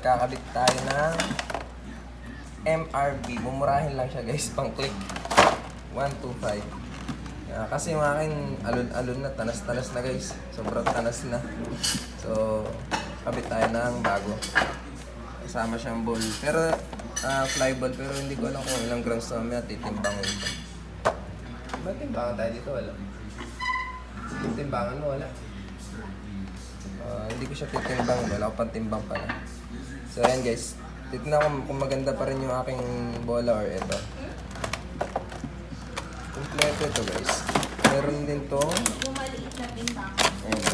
magkakabit tayo ng MRB. Mumurahin lang siya guys, pang click. 125. Kasi yung akin, alon-alon na, tanas-tanas na guys. Sobrang tanas na. So, kabit tayo ng bago. Kasama siyang ball. Pero, fly ball. Pero hindi ko alam kung ilang grams na mamaya titimbangin ito. Ba't timbangan tayo dito? Wala. Timbangan mo, wala. Hindi ko siya titimbang. Wala ko pang timbang pala. So, ayan guys. Titignan ko kung maganda pa rin yung aking bola or ito. Kompleto ito guys. Meron din to. Maliit na timbang. Ayan.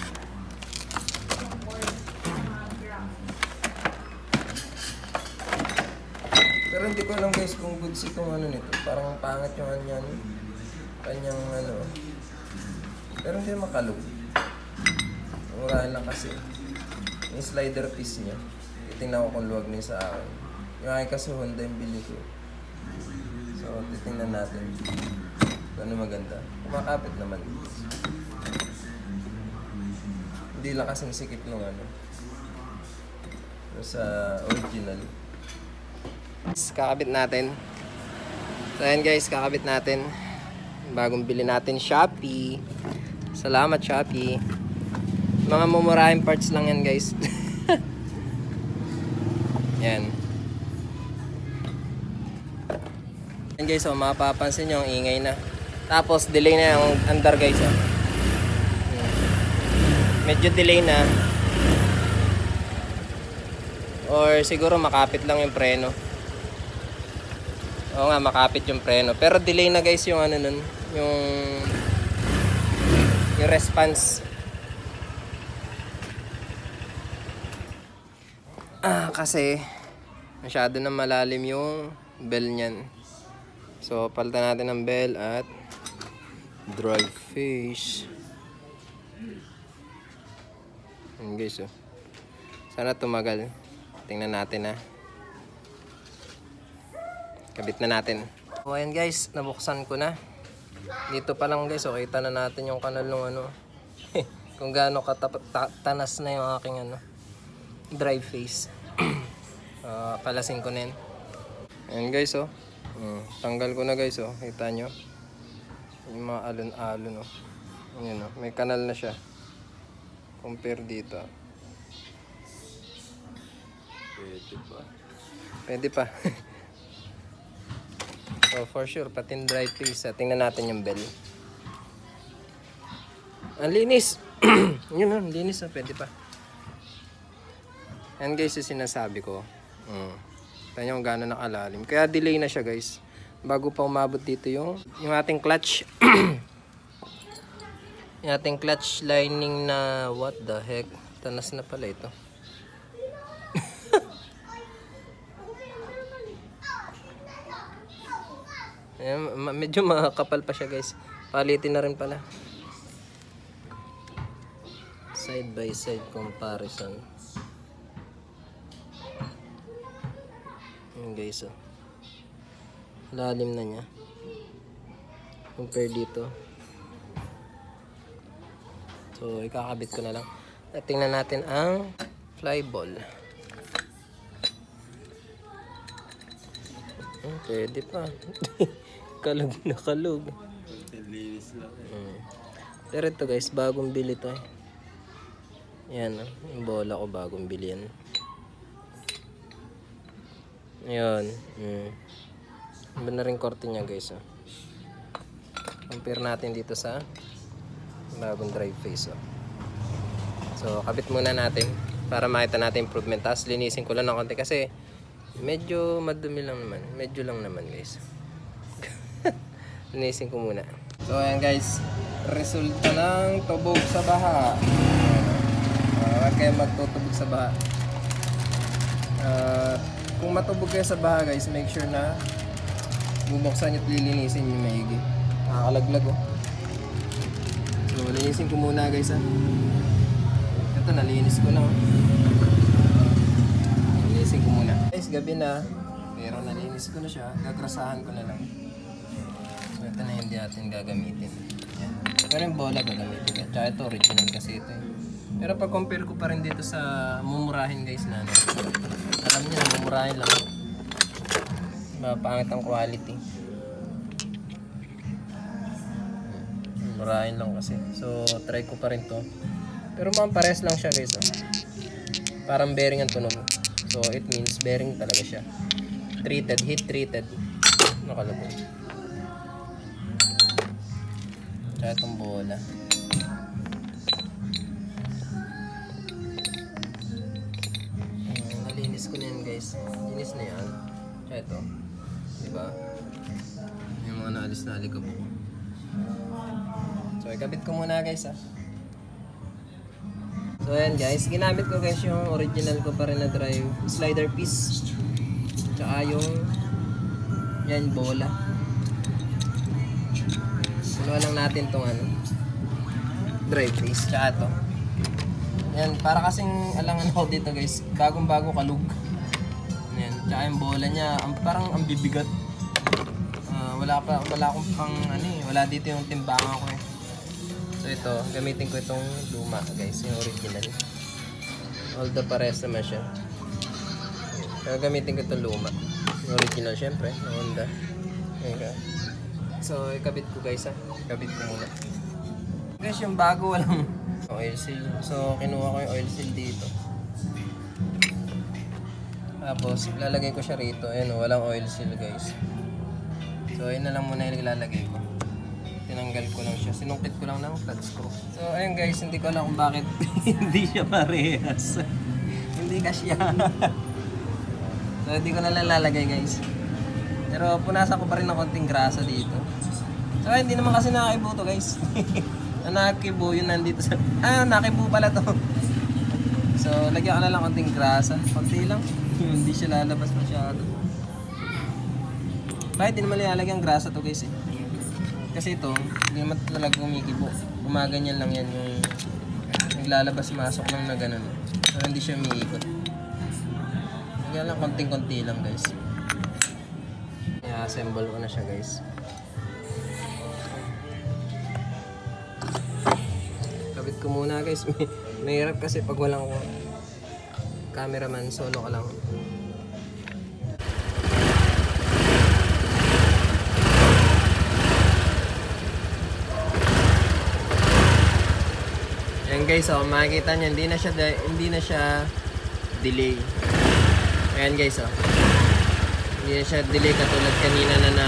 Pero hindi ko alam guys kung goods itong ano nito. Parang pangit yung ano kanyang ano. Pero hindi makalog. Murahan lang kasi. Yung slider piece niya. Titingnan ko kung luwag niya sa akin. Yung akin kasi Honda yung bili ko. So, titingnan natin. Kung ano maganda. Kumakapit naman. Hindi lang kasing sikip nung ano. Sa original. Kakabit natin. So, ayan guys, kakabit natin. Bagong bili natin Shopee. Salamat Shopee. Mga mumurahing parts lang yan guys. Yan. Yan guys, oh, mapapansin nyo ang ingay na. Tapos delay na yung andar guys. Oh. Medyo delay na. Or siguro makapit lang yung preno. Oo nga, makapit yung preno. Pero delay na guys yung ano nun. Yung response. Kasi masyado na malalim yung bell niyan. So palitan natin ng bell at dry fish. Ayan guys, oh. Sana tumagal. Tingnan natin, ha. Kabit na natin. So ayan guys, nabuksan ko na. Dito pa lang guys, oh, kita na natin yung kanal ng ano. Kung gaano tanas na yung aking ano, dry face. Palasin ko na yun. Ayan guys, oh. Tanggal ko na guys, oh. Kita nyo. Yung mga alon-alon, oh. Ayan, oh. May kanal na siya. Compare dito. Pwede pa. Pwede pa. So for sure, pati dry face. Tingnan natin yung bell. Ang linis. Yun, ang linis, oh. Pwede pa. Yan guys, yung sinasabi ko. Tignan nyo kung gano'n nakalalim. Kaya delay na siya guys. Bago pa umabot dito yung ating clutch. Yung ating clutch lining na what the heck. Tanas na pala ito. Ayan, medyo makakapal pa siya guys. Palitin na rin pala. Side by side comparison. Ayan guys, oh. Lalim na niya. Compare dito. So, ikakabit ko na lang. At tingnan natin ang fly ball. Pwede pa. Kalog na kalog. Linis lang. Pero ito guys, bagong bili to. Yan, oh. Yung bola ko bagong bili yan. Ayan. Iba na rin korte niya guys, oh. Compare natin dito sa bagong drive face, oh. So kabit muna natin para makita natin improvement. Tapos linisin ko lang ng konti kasi medyo madumi lang naman. Medyo lang naman guys. Linisin ko muna. So ayan guys, resulta ng tubog sa baha. Huwag kayo magtutubog sa baha. Kung matubog kayo sa baha guys, make sure na bubuksan nyo at lilinisin nyo maigi. Nakakalaglag, oh. So linisin ko muna guys, ha. Ito, nalinis ko na, oh. Linisin ko muna guys, gabi na. Pero nalinis ko na siya, gagrasahan ko na lang. So Ito na hindi natin gagamitin. Yan. Pero yung bola gagamitin. Tsaka ito original kasi ito eh. Pero pag compare ko pa rin dito sa mumurahin guys na ano. Alam niyo na mumurahin lang. Mapangit ang quality. Mumurahin lang kasi. So try ko pa rin to. Pero pares lang siya guys. Oh. Parang bearing ang tunog. So it means bearing talaga siya. Treated, heat treated. Nakalabog. Tsaka itong bola. Nalinis ko na yan guys. Linis na yan. Tsaka ito. Diba? Yung mga naalis na alikabok. So ikabit ko muna guys ha. So ayan guys, ginamit ko guys yung original ko pa rin na drive slider piece. Tsaka yung yan bola. Punuan lang natin tong ano drive piece. Tsaka to. Yan, para kasing alangan ako dito guys, bagong bago kalug. Yan, tsaka yung bola niya, parang ang bibigat. Wala akong pang ano eh, wala dito yung timbangan ko eh. So ito, gamitin ko itong luma guys, yung original. Although pares naman siya. Pero gamitin ko itong luma. Yung original syempre, ng Honda. Okay. So ikabit ko guys ha, ikabit ko muna. Guys yung bago walang oil seal. So kinuha ko yung oil seal dito. Tapos ilalagay ko siya rito. Ayan walang oil seal guys. So ayun na lang muna yung ilalagay ko. Tinanggal ko lang siya. Sinungkit ko lang ng flat screw. So ayun guys, hindi ko alam kung bakit hindi siya parehas. Hindi kasya. So hindi ko na lalagay guys. Pero punasan ko pa rin ng konting grasa dito. So hindi naman kasi nakakibo to guys. Ang nakakibo yun nandito sa... nakakibo pala to. So lagyan ko na lang konting grasa. Konti lang. Hindi siya lalabas masyado. Bakit hindi naman nilalagyan grasa to guys eh. Kasi ito, hindi naman talaga kumikibo. Gumaganyan lang yan yung naglalabas-masok lang na ganun. So hindi siya umiikot. Lagyan lang konting-konti lang guys. I-assemble ko na siya guys. Kabit ko muna guys. Mahirap kasi pag walang cameraman, solo ka lang. Ayan guys, oh, makikita nyo, hindi na siya delay. Ayan guys, oh. Hindi na siya delay katulad kanina na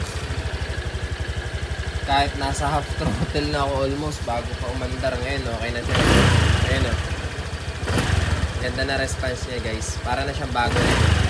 kahit nasa half throttle na ako almost bago pa umandar. Ngayon, okay na siya. Ayan, oh. Ganda na response niya guys. Para na siyang bago.